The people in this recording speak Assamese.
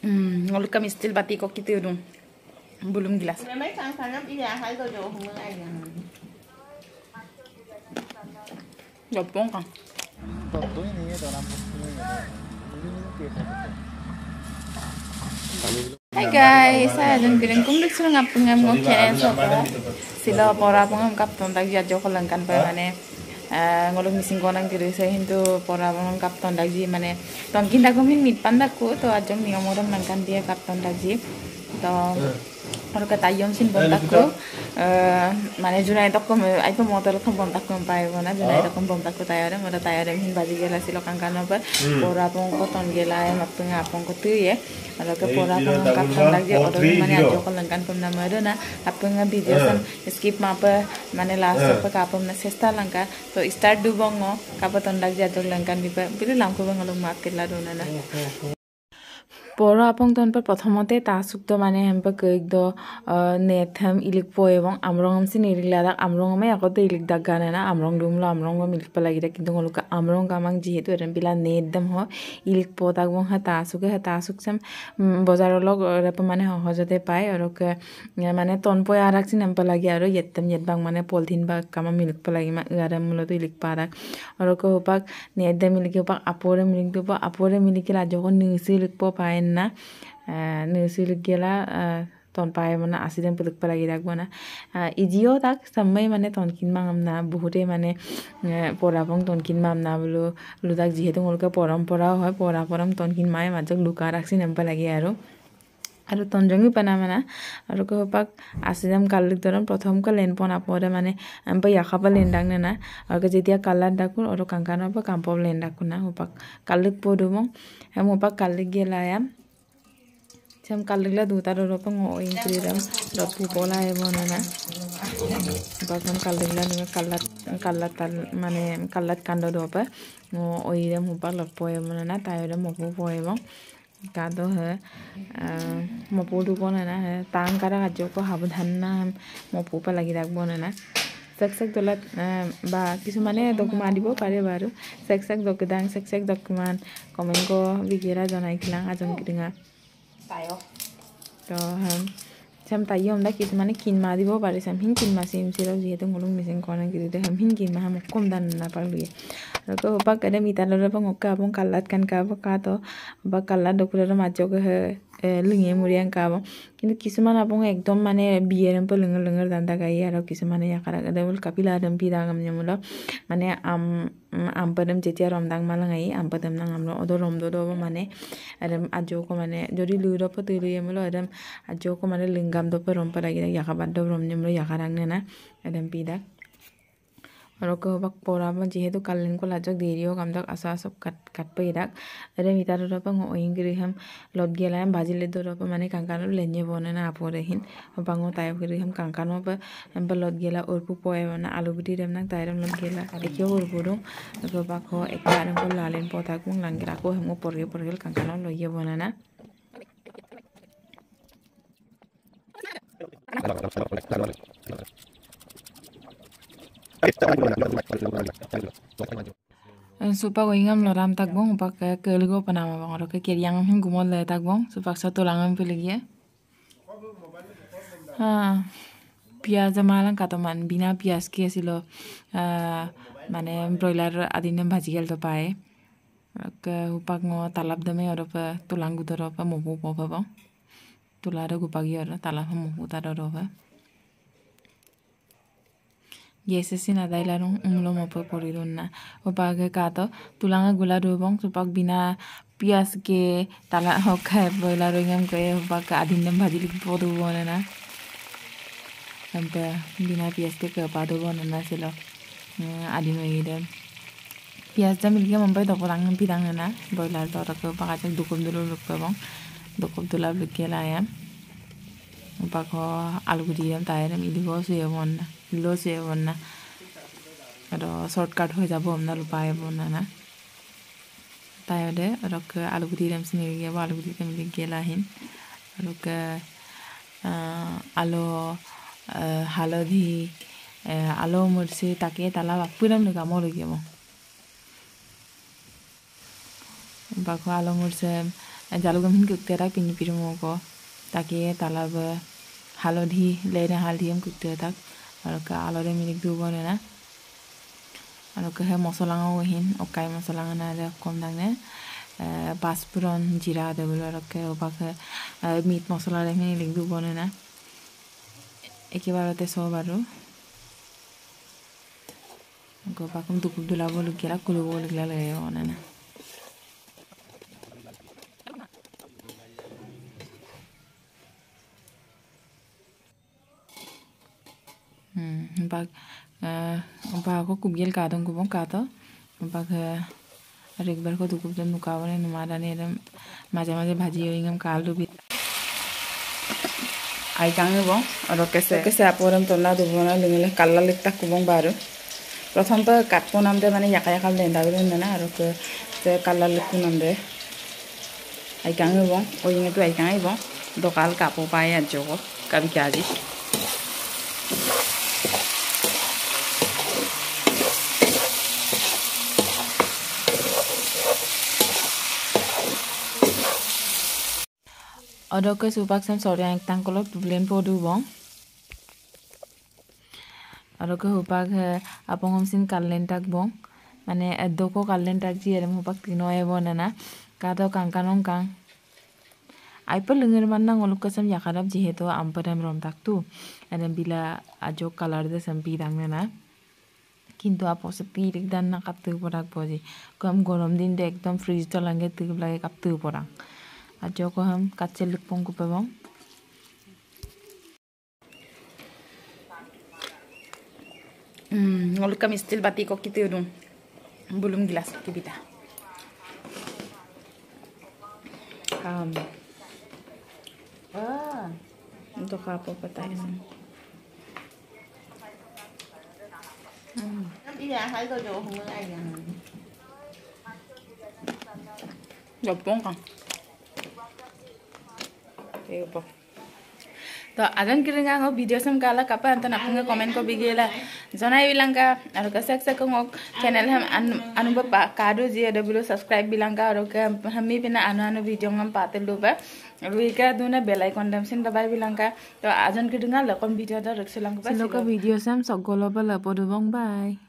ngoluk kami still bati kok gitu dong belum gelas mấy con nó bây giờ phải coi đồ mưa này Gapong kan Toto ini ya dalam Hai guys, saya dan kirim kumlik sudah ngapung ngokien sopa sila pora pungam kap ton tak jajo kolangkan pa mane ngolok missing konang kiri saya hindu pora pungam kap ton tak ji mane ton kinda kumin mit panda ku to ajong ni ngomoram langkan dia kap ton tak ji to orang kata yom sin bontak ko mana junai tak ko ay pa motor ko bontak ko pa ay na junai tak ko bontak ko tayo rin mada tayo rin hin baji gela silo kang kano pa pora pong ko ton gela ay mapung apong ko tu ye orang ke pora pong kap ton lagi orang mana ajo ko langkan pun nama ada na apung video sam skip mapa mana last pa kapom na sesta langka to start du bongo kapaton lagi ajo langkan bipa bila langko bang alung mat kela do na Pora apong ton per prothomate tasuk to mane hem pa keik do netham ilik po ebong amrong am sin ilik ladak amrong ame akoto ilik daggana na amrong dumlo amrong go milik pala gira kintu ngoluka amrong kamang jihetu eram pila net dam ho ilik po tak bong ha tasuk sam bozar log rap mane hojote pai orok mane ton po arak sin am pala gi aro yettam yetbang mane polthin ba kama milik pala gi ma garam mulo to ilik parak orok hopak net dam milik hopak apore milik do apore milik la jogon nisi ilik po pai na nusilik gela ton pai mana asidem peluk palagi dak mana ijio tak sampai mana ton kin mangam na buhute mane porapong ton kin mam na bulu ludak jihetu ngolka পৰম্পৰা হয় poram ton kin mai majak luka raksin em palagi আৰু তঞ্জঙ্গি পানা মানা আৰু কপাক আছিদাম কালিক দৰম প্ৰথম ক লেন পনা পৰে মানে আম্পা ইয়াখাপা লেন ডাং না আৰু যেতিয়া কালাৰ ডাকু আৰু কাংকানৰ পা কাম্প লেন ডাকু না হপাক কালিক পদুম Hem হপাক কালিক গেলায়াম Jam kaligla duta ro pang o ingkridam rapu pola e bonana bakam kaligla ninga kallat mane kallat kando do pa o oidam upa lapo e bonana tayodam mopu po e bong kado he mopu du bonana he tang kara gajo ko habdhan na mopu pa lagi rak bonana sek dolat ba kisumane dokuman dibo pare baru sek dokudang sek dokuman komen ko bigera jonai kilang ajon kidinga tayo to sam tayo amda kisumane kin ma dibo pare sam hin kin ma sim siro jehetu ngulung mising konan kirite ham hin kin ma ham kom dan na parluye ko ba kada mitalo ra pang okka apong kallat kan ka ba to ba kallat dokura majo ko he linge muriang ka ba কিন্তু কিছুমান আপং একদম মানে বিয়েরম প লঙ্গর দান্দা গাই আর কিছুমানে ইয়াকারা দেবল কাপিলা দম পিদাগম নেমুল মানে আমপদম যেতিয়া রমদাং মালাঙাই আমপদম নাং আমলো অদ রমদো দব মানে আদম আজোকো মানে যদি লুইরপ তৈরিয়েমুল আদম আজোকো মানে লিঙ্গাম দপ রমপা লাগি ইয়াকাবাদ দব রম নেমুল ইয়াকারাং নেনা আদম পিদা Orang ke bak pora ma jihetu kalen ko lajak deriyo kamdak asa asap kat peidak ada mitar ropa ngo ingriham lot gelayam bajile do ropa mane kankano lenye bonena aporehin bango tayo griham kankano pa amba lot gela urpu poe bana alu biti dem nang tayram lot gela ekyo urpu dum ko bak ho ekar ko lalen pota kung langira ko hemo porgel kankano loye bonena Supa goingam loram tagbong upak kelgo panama bang oro ke kiriang him gumol le tagbong supak satu langam pilih piaz malang kataman bina piaz ke silo mane broiler adinem bhaji gel to pae ke upak ngo talap dame oro pa tulang gudoro pa mobu po bang tulara gupagi oro talap mobu taro pa Yes, sin adailarung umlo mopo porirun na upag kato tulanga gula dobong supak bina pias ke tala hokai boilarung am ke upag adinem bhajilik podu bonana sampai bina pias ke padu bonana silo adino ide pias jam ilge mampai doporang pidang na boilar to ke pakajak dukum dulu lukbong dukum tulab lukela ya upag ho alugudiyam tayram iligo suyamon लो से वरना अरो शॉर्टकट हो जाबो हमना लुपाए बनना तायदे रक आलू गुटी रम सिने गे आलू गुटी तम गेला हिन रक आलो हालधी आलो मरसे ताके ताला पुरम लगा मो लगे मो बाको आलो मरसे জালুক আমি কুকতে থাক পিনি পিরু মগো তাকে তালাব হালধি লেনে হালধি আমি কুকতে থাক আর আলরে মিনিক দু বনে না আর হে মশলা হিন অকাই মশলা না কম দাঙে পাঁচফোড়ন জিরা দেবল আর ওপাকে মিট মশলা মিনিক দু বনে না একেবারতে সব আর গোপাকম দুকুপ দুলাব লুকিয়া কুলুব লুকিয়া লাগে বনে না bak ko kubiel ka dong kubong ka to bak rekbar ko dukub jan nukawane numada ne maje maje bhaji oingam kaldu bi ai kange bong aro kese aporam tonna dubona lingele kalla likta kubong baru prothom to katpo namde mane yaka yaka lenda belen na aro ke kalla likku namde ai kange bong oinge to ai kange bong dokal kapo pai ajogo kabi kaji Odo ke supak sam sorry ang tangkolok tulen podu bong. Odo ke hupak apong homsin kalen tak bong. Mane doko kalen tak ji erem hupak tino e bon na. Kado kang kanong kang. Ai pa lengir man nang oluk ke sam yakarap ji heto ampadam rom tak tu. Erem bila ajo color de sam bidang na. কিন্তু আপো সত্যি একদম না কাপতে পড়াক বজি কম গরম দিন দে একদম ফ্রিজ তো লাগে তুই লাগে কাপতে পড়া আর যখন हम কাচ্চে লিপং কো পাবং ngoluk kami stil bati ko kiti udung belum gelas kibita untuk apa patahin Đi ra thấy tôi đồ không ai gần. Jopong kan. Epo. To adan kiringa ngo video sam kala kapa anta napunga comment ko bigela. Jonai bilanga aro ka sak sak ngo channel ham anuba kado GW subscribe bilanga aro ka hammi bina anu video ngam patel luba. Ruika duna bell icon dam sin dabai bilanga. To adan kiringa lakon video da rakselang ba. Loka video sam sogolo bala podubong bye.